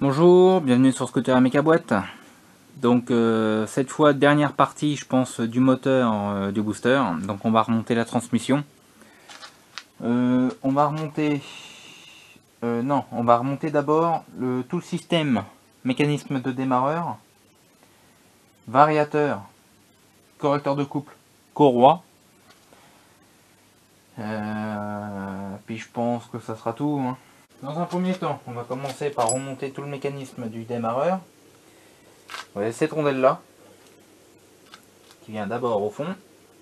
Bonjour, bienvenue sur Scooter Méca Boîte. Donc cette fois dernière partie je pense du moteur du booster. Donc on va remonter la transmission. On va remonter on va remonter d'abord tout le système, mécanisme de démarreur, variateur, correcteur de couple, courroie. Puis je pense que ça sera tout, hein. Dans un premier temps, on va commencer par remonter tout le mécanisme du démarreur. Vous voyez cette rondelle là, qui vient d'abord au fond.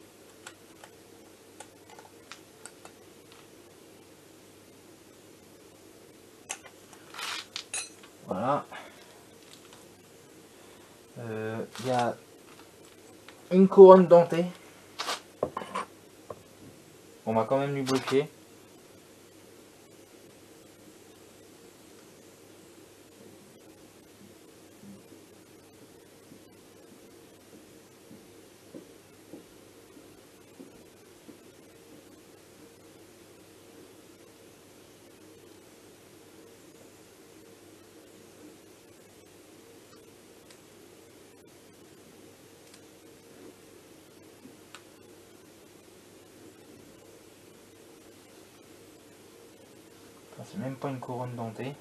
Voilà. Il y a une couronne dentée. On va quand même lui lubrifier. C'est même pas une couronne dentée.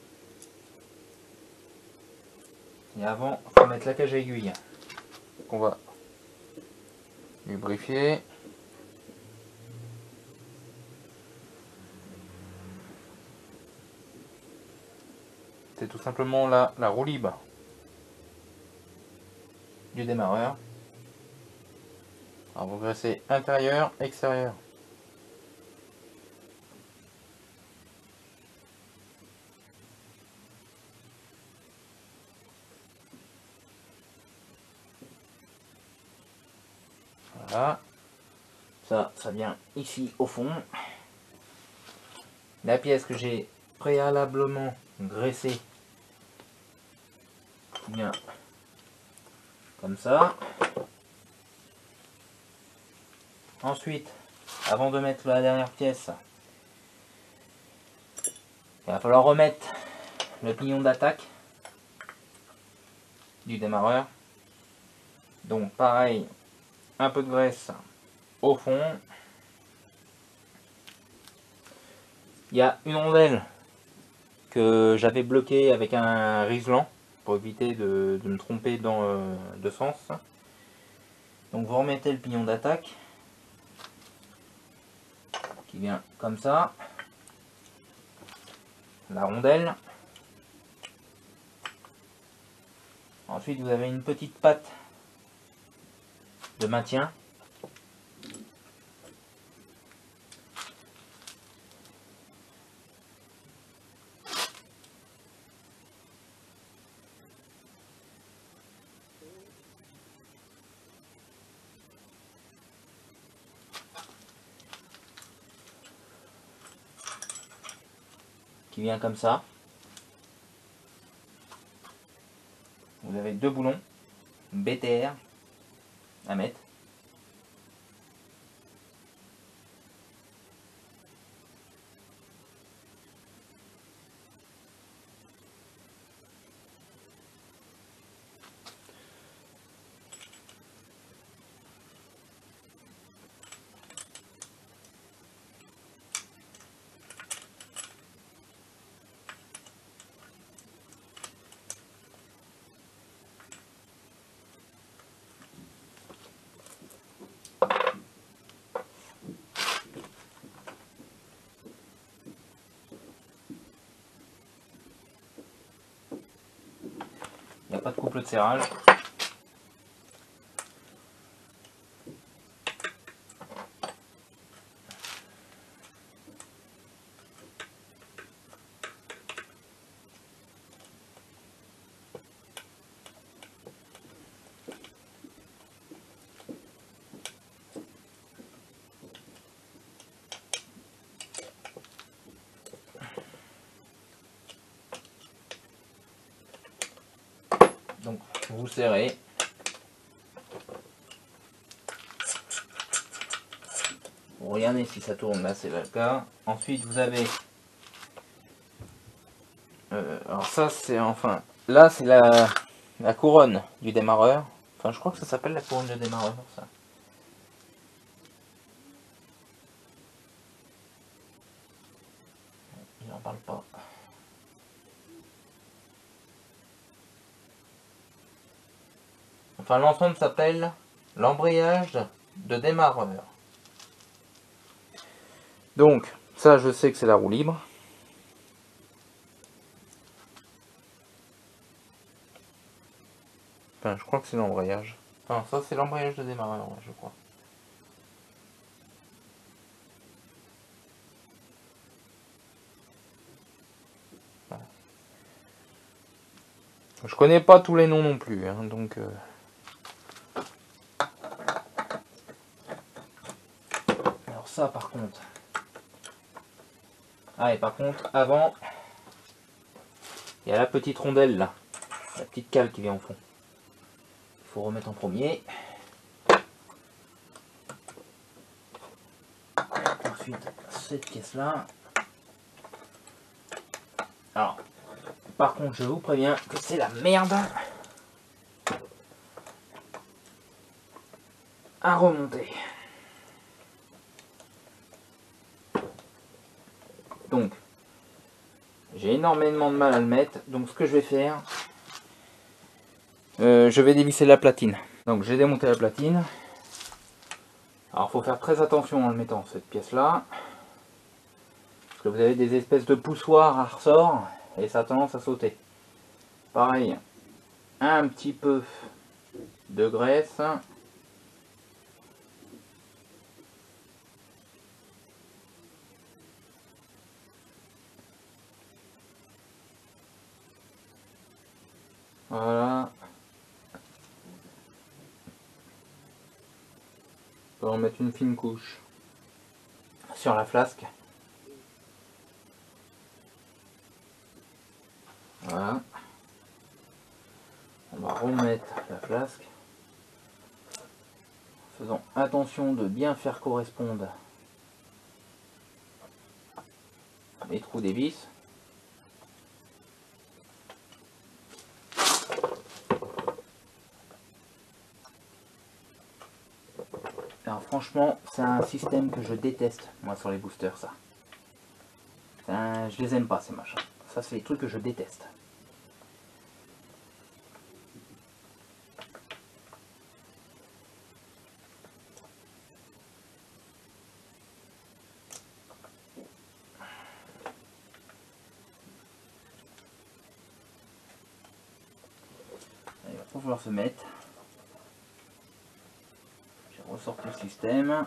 Et avant, il faut mettre la cage à aiguille. Donc on va lubrifier. C'est tout simplement la roue libre du démarreur. Alors vous graissez intérieur, extérieur. Voilà. Ça vient ici au fond. La pièce que j'ai préalablement graissée vient comme ça. Ensuite, avant de mettre la dernière pièce, il va falloir remettre le pignon d'attaque du démarreur. Donc pareil, un peu de graisse au fond. Il y a une rondelle que j'avais bloquée avec un riselant pour éviter de me tromper de sens. Donc vous remettez le pignon d'attaque qui vient comme ça, la rondelle. Ensuite vous avez une petite patte de maintien. Qui vient comme ça. Vous avez deux boulons BTR à mettre. Il n'y a pas de couple de serrage. Donc vous serrez. Regardez si ça tourne, là c'est le cas. Ensuite vous avez alors ça c'est enfin là c'est la couronne du démarreur. Enfin, je crois que ça s'appelle la couronne de démarreur, ça. Il n'en parle pas. Enfin, l'ensemble s'appelle l'embrayage de démarreur. Donc, ça, je sais que c'est la roue libre. Enfin, je crois que c'est l'embrayage. Enfin, ça, c'est l'embrayage de démarreur, ouais, je crois. Voilà. Je connais pas tous les noms non plus, hein, donc... Alors ça, par contre... Ah, et par contre, avant... Il y a la petite rondelle, là. La petite cale qui vient au fond. Il faut remettre en premier. Ensuite, cette pièce-là. Alors, par contre, je vous préviens que c'est la merde à remonter. Donc, j'ai énormément de mal à le mettre. Donc, ce que je vais faire, je vais dévisser la platine. Donc, j'ai démonté la platine. Alors, il faut faire très attention en le mettant, cette pièce-là. Parce que vous avez des espèces de poussoirs à ressort et ça a tendance à sauter. Pareil, un petit peu de graisse. Voilà. On va en mettre une fine couche sur la flasque. Voilà. On va remettre la flasque. Faisons attention de bien faire correspondre les trous des vis. Alors franchement, c'est un système que je déteste, moi, sur les boosters, ça. Je les aime pas, ces machins. Ça, c'est les trucs que je déteste. Il va pouvoir se mettre. Je ressors le système.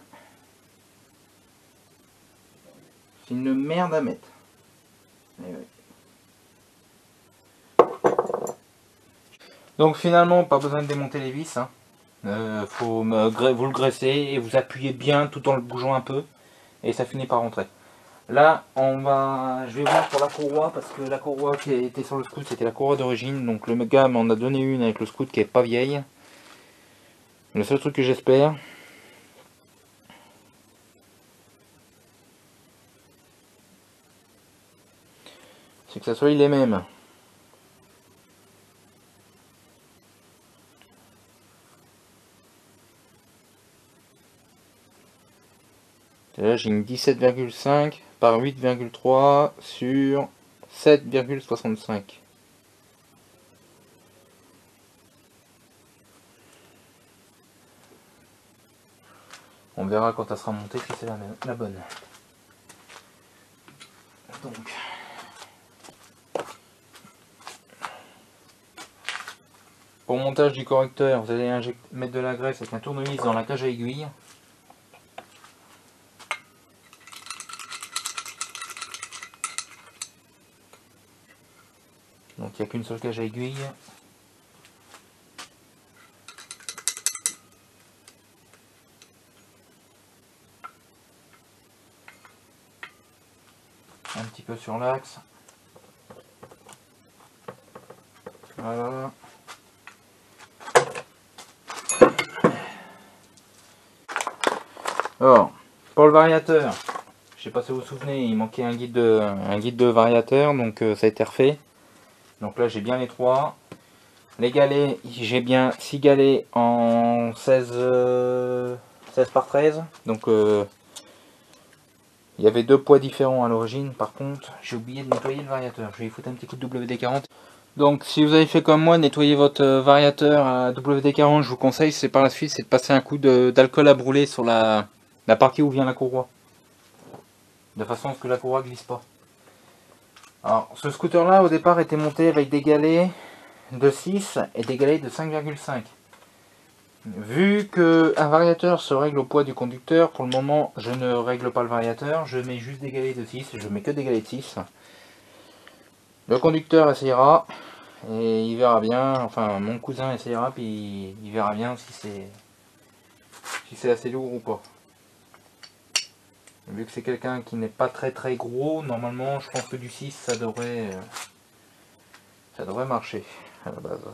C'est une merde à mettre. Oui. Donc finalement, pas besoin de démonter les vis. Hein. Vous le graissez et vous appuyez bien tout en le bougeant un peu. Et ça finit par rentrer. Là, je vais voir pour la courroie, parce que la courroie qui était sur le scout, c'était la courroie d'origine. Donc le gars m'en a donné une avec le scout qui est pas vieille. Le seul truc que j'espère, c'est que ça soit les mêmes. Là, j'ai une 17,5 par 8,3 sur 7,65. On verra quand elle sera montée si c'est la bonne. Donc, pour le montage du correcteur, vous allez mettre de la graisse avec un tournevis dans la cage à aiguille. Donc il n'y a qu'une seule cage à aiguille. Un petit peu sur l'axe. Voilà. Alors, pour le variateur, je sais pas si vous vous souvenez, il manquait un guide de variateur, donc ça a été refait. Donc là j'ai bien les 3. Les galets, j'ai bien 6 galets en 16 par 13. Donc il y avait 2 poids différents à l'origine. Par contre, j'ai oublié de nettoyer le variateur. Je vais y foutre un petit coup de WD-40. Donc si vous avez fait comme moi, nettoyer votre variateur à WD-40, je vous conseille, c'est par la suite, c'est de passer un coup d'alcool à brûler sur la partie où vient la courroie. De façon à ce que la courroie glisse pas. Alors ce scooter là au départ était monté avec des galets de 6 et des galets de 5,5. Vu que un variateur se règle au poids du conducteur, pour le moment je ne règle pas le variateur, je mets juste des galets de 6, je mets que des galets de 6. Le conducteur essayera et il verra bien, enfin mon cousin essayera puis il verra bien si c'est assez lourd ou pas. Vu que c'est quelqu'un qui n'est pas très gros, normalement je pense que du 6 ça devrait marcher à la base.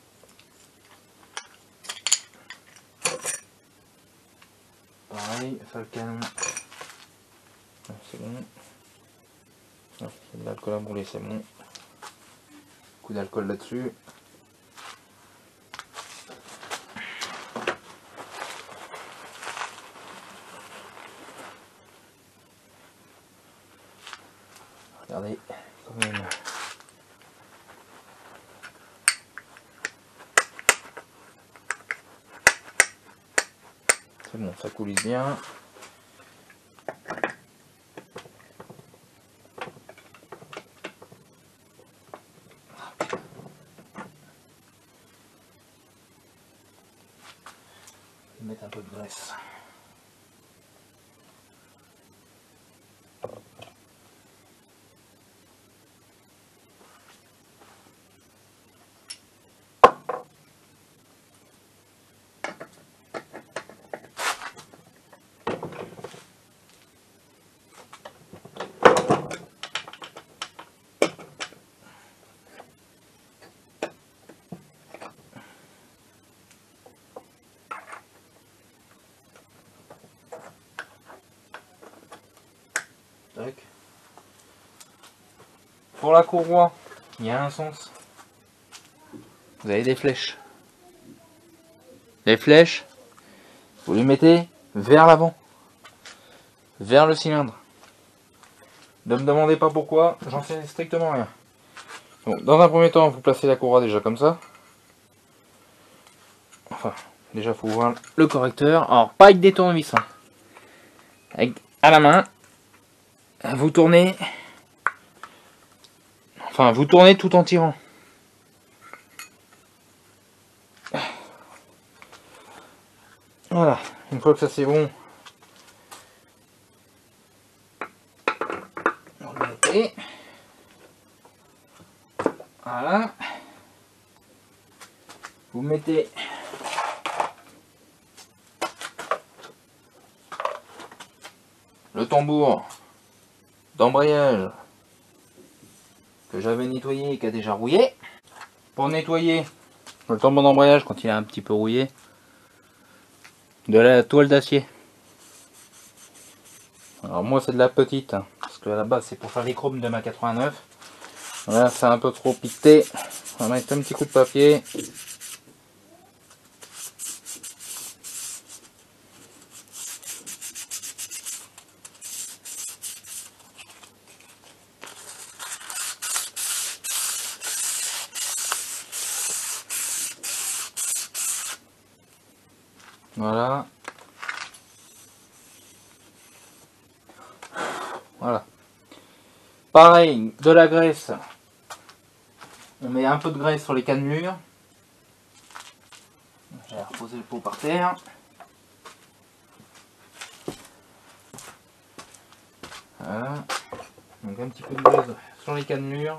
Pareil, ça le canon. C'est bon. C'est de l'alcool à brûler, c'est bon. Coup d'alcool là-dessus. Regardez, quand même. C'est bon, ça coulisse bien. Je vais mettre un peu de graisse. Tac. Pour la courroie, il y a un sens. Vous avez des flèches. Les flèches, vous les mettez vers l'avant, vers le cylindre. Ne me demandez pas pourquoi, j'en sais strictement rien. Bon, dans un premier temps, vous placez la courroie déjà comme ça. Enfin, déjà, il faut ouvrir le correcteur. Alors, pas avec des tournevis. Hein. Avec, à la main, vous tournez. Enfin, vous tournez tout en tirant. Voilà, une fois que ça c'est bon, vous le mettez. Voilà. Vous mettez le tambour d'embrayage que j'avais nettoyé et qui a déjà rouillé. Pour nettoyer le tambour d'embrayage quand il est un petit peu rouillé, de la toile d'acier. Alors moi c'est de la petite, hein, parce que à la base c'est pour faire les chromes de ma 89. Voilà, c'est un peu trop piqué. On va mettre un petit coup de papier. Voilà. Voilà. Pareil, de la graisse. On met un peu de graisse sur les cannelures. Je vais reposer le pot par terre. Voilà. Donc un petit peu de graisse sur les cannelures.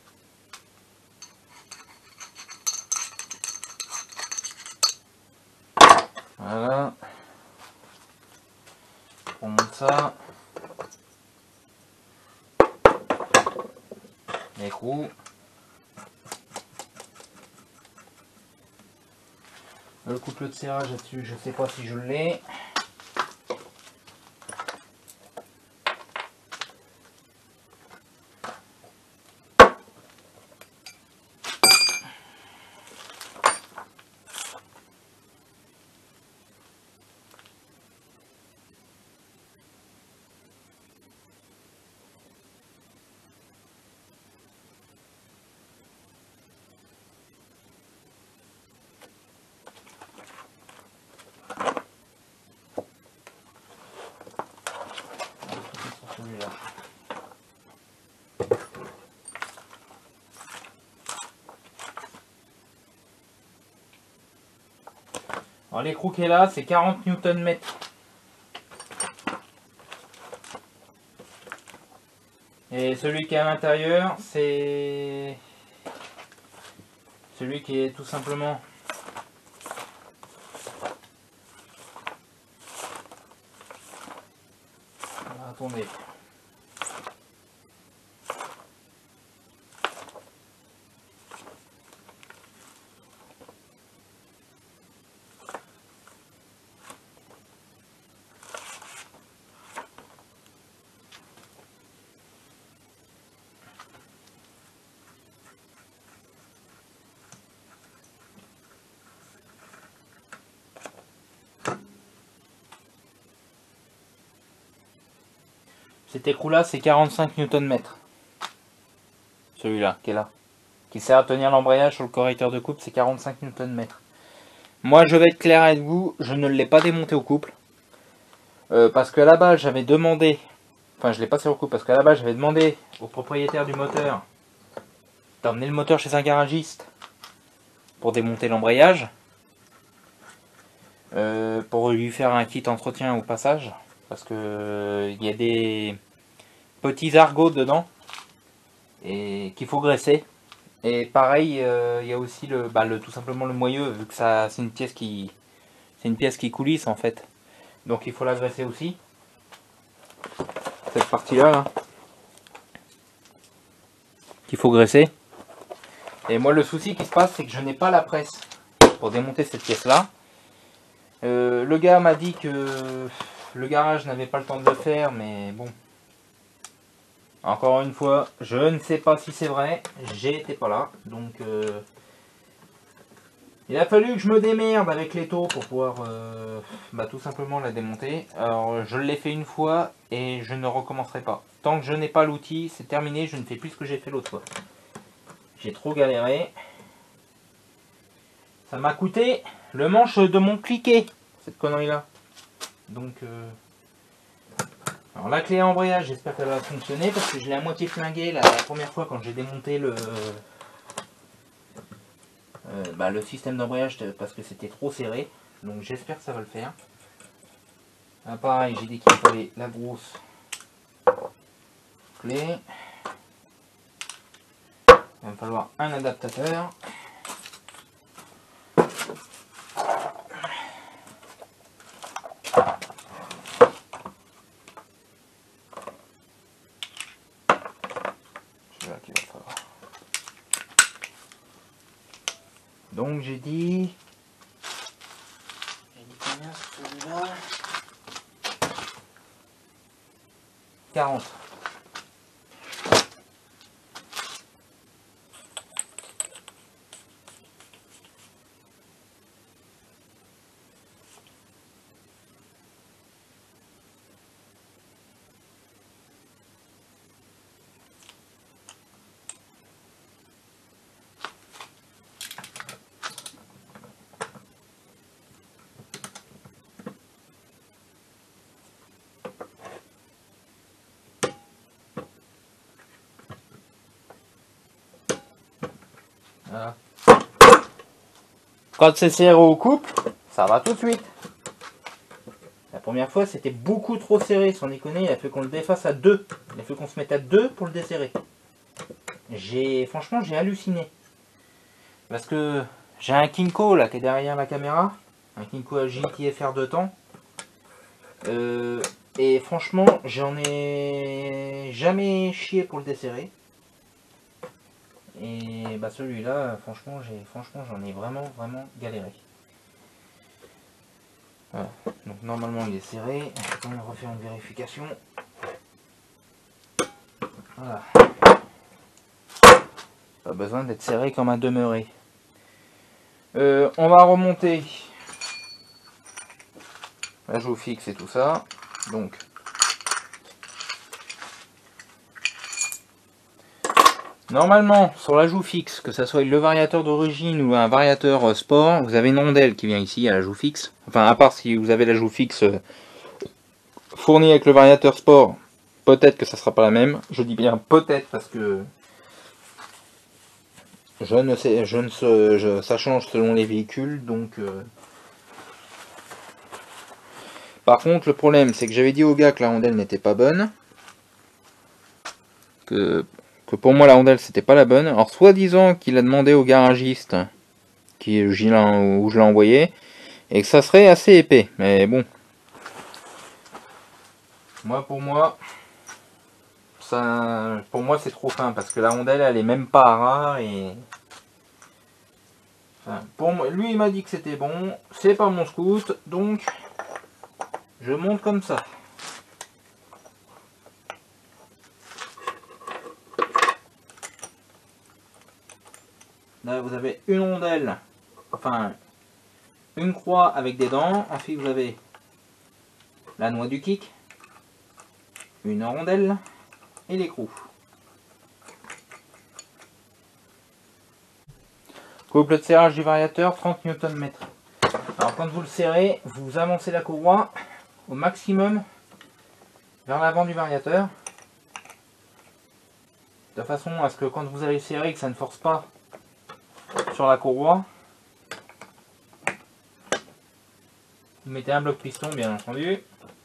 Voilà. On monte ça. L'écrou. Le couple de serrage là-dessus, je sais pas si je l'ai. celui-là. Alors les croquets là, c'est 40 Nm. Et celui qui est à l'intérieur, c'est celui qui est tout simplement attendez. Cet écrou là, c'est 45 Nm. Celui-là, qui est là. Qui sert à tenir l'embrayage sur le correcteur de couple, c'est 45 Nm. Moi, je vais être clair avec vous, je ne l'ai pas démonté au couple. Parce qu'à la base, j'avais demandé... Enfin, je l'ai passé au couple parce qu'à la base, j'avais demandé au propriétaire du moteur d'emmener le moteur chez un garagiste pour démonter l'embrayage. Pour lui faire un kit entretien au passage. Parce que il y a des petits argots dedans et qu'il faut graisser. Et pareil, il y a aussi tout simplement le moyeu, vu que ça c'est une pièce qui coulisse en fait. Donc il faut la graisser aussi. Cette partie-là, là, qu'il faut graisser. Et moi le souci qui se passe, c'est que je n'ai pas la presse pour démonter cette pièce-là. Le gars m'a dit que le garage n'avait pas le temps de le faire, mais bon. Encore une fois, je ne sais pas si c'est vrai, j'étais pas là, donc il a fallu que je me démerde avec les taux pour pouvoir tout simplement la démonter. Alors je l'ai fait une fois et je ne recommencerai pas. Tant que je n'ai pas l'outil, c'est terminé, je ne fais plus ce que j'ai fait l'autre fois. J'ai trop galéré. Ça m'a coûté le manche de mon cliquet, cette connerie là. Donc alors la clé à embrayage, j'espère qu'elle va fonctionner parce que je l'ai à moitié flinguée la première fois quand j'ai démonté le système d'embrayage parce que c'était trop serré. Donc j'espère que ça va le faire. Ah, pareil, j'ai dit qu'il fallait la grosse clé. Il va me falloir un adaptateur. Donc j'ai dit combien celui-là? 40. Voilà. Quand c'est serré au couple, ça va tout de suite. La première fois, c'était beaucoup trop serré, sans déconner. Il a fait qu'on le défasse à 2. Il a fait qu'on se mette à 2 pour le desserrer. Franchement, j'ai halluciné. Parce que j'ai un Kinko là qui est derrière la caméra. Un Kinko Agility FR de temps. Et franchement, j'en ai jamais chié pour le desserrer. Et celui-là, franchement, j'en ai vraiment galéré. Voilà. Donc normalement il est serré. On va refaire une vérification. Voilà. Pas besoin d'être serré comme un demeuré. On va remonter la joue fixe et tout ça. Donc normalement, sur la joue fixe, que ce soit le variateur d'origine ou un variateur sport, vous avez une rondelle qui vient ici à la joue fixe. Enfin, à part si vous avez la joue fixe fournie avec le variateur sport peut-être que ça sera pas la même. Je dis bien peut-être parce que je ne sais, ça change selon les véhicules, donc. Par contre, le problème, c'est que j'avais dit au gars que la rondelle n'était pas bonne, que pour moi la rondelle c'était pas la bonne. Alors soi-disant qu'il a demandé au garagiste où je l'ai envoyé, et que ça serait assez épais, mais bon. Pour moi, c'est trop fin parce que la rondelle elle est même pas rare et. Enfin, pour moi, lui il m'a dit que c'était bon, c'est pas mon scout, donc je monte comme ça. Là vous avez une rondelle, enfin une croix avec des dents, ensuite vous avez la noix du kick, une rondelle et l'écrou. Couple de serrage du variateur 30 Nm. Alors quand vous le serrez, vous avancez la courroie au maximum vers l'avant du variateur, de façon à ce que quand vous allez serrer, que ça ne force pas sur la courroie. Vous mettez un bloc piston bien entendu.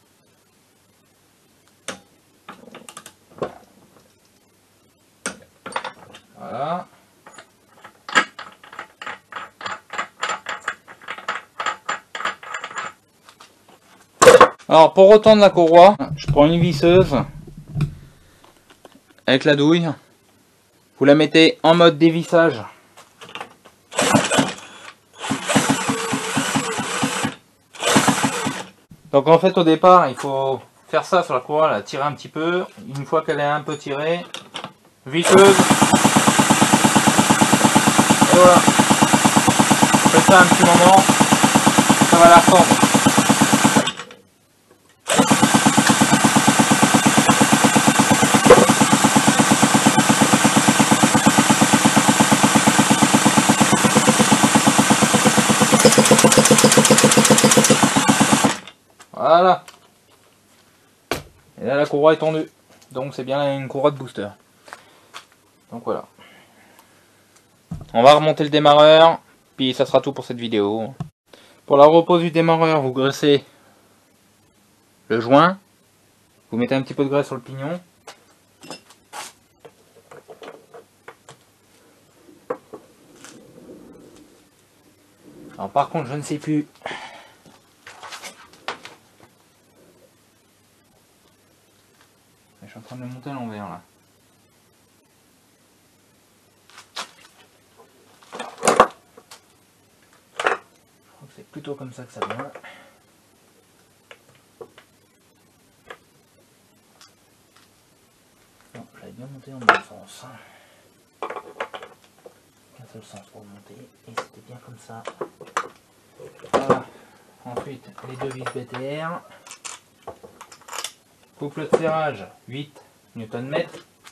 Voilà. Alors pour retendre la courroie, je prends une visseuse avec la douille. Vous la mettez en mode dévissage. Donc en fait au départ il faut faire ça sur la courroie, la tirer un petit peu. Une fois qu'elle est un peu tirée, visseuse. Et voilà. Faites ça un petit moment, ça va la fendre. Voilà. Et là la courroie est tendue. Donc c'est bien une courroie de booster. Donc voilà. On va remonter le démarreur. Puis ça sera tout pour cette vidéo. Pour la repose du démarreur, vous graissez le joint. Vous mettez un petit peu de graisse sur le pignon. Alors par contre je ne sais plus. Je suis en train de le monter à l'envers là. Je crois que c'est plutôt comme ça que ça vient. Non, j'avais bien monté dans le bon sens. Un seul sens pour monter. Et c'était bien comme ça. Voilà. Ensuite les deux vis BTR. Couple de serrage 8 Nm.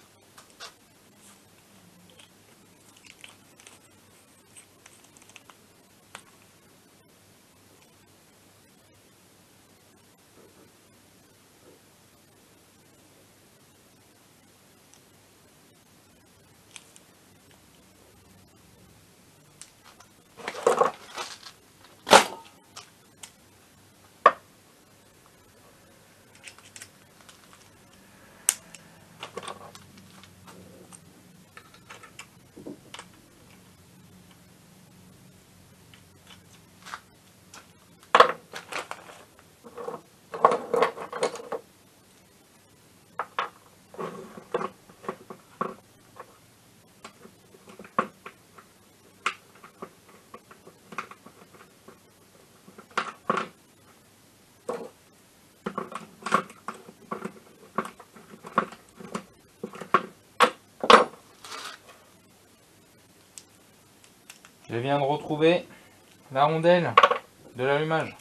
Je viens de retrouver la rondelle de l'allumage.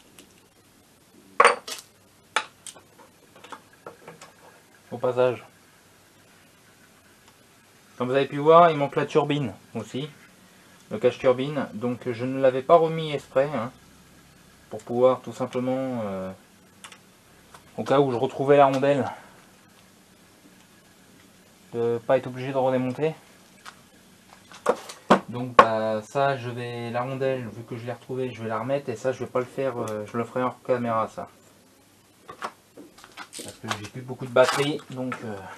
Au passage. Comme vous avez pu voir, il manque la turbine aussi. Le cache-turbine. Donc je ne l'avais pas remis exprès. Hein, pour pouvoir tout simplement... au cas où je retrouvais la rondelle. de pas être obligé de redémonter. Donc bah, ça, je vais la rondelle, vu que je l'ai retrouvée, je vais la remettre, et ça je vais pas le faire, je le ferai hors caméra ça. Parce que j'ai plus beaucoup de batterie, donc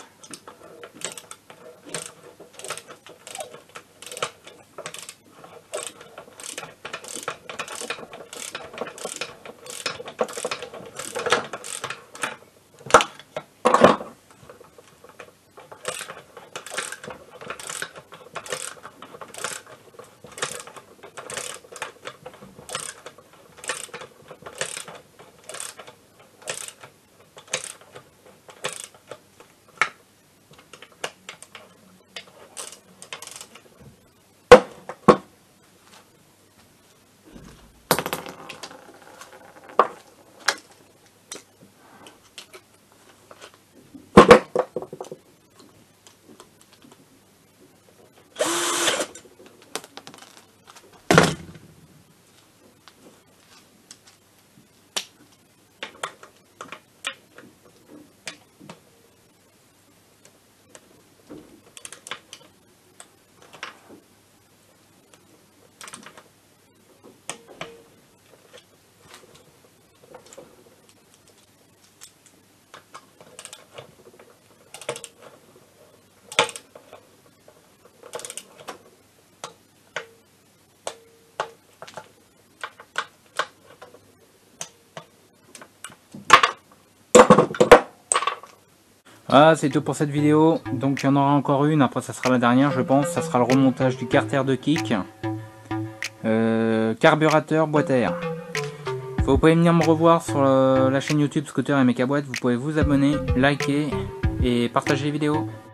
voilà, c'est tout pour cette vidéo. Donc il y en aura encore une, après ça sera la dernière je pense. Ça sera le remontage du carter de kick, carburateur, boîte à air. Vous pouvez venir me revoir sur la chaîne YouTube Scooter et Mecaboîte. Vous pouvez vous abonner, liker et partager les vidéos.